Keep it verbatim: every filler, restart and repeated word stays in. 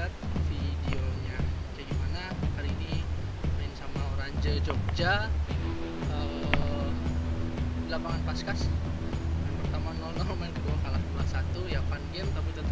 lihat videonya kayak gimana. Hari ini main sama Oranje Jogja, uh, lapangan Paskas. Main pertama nol nol, main kedua kalah dua satu. Ya fun game tapi tetap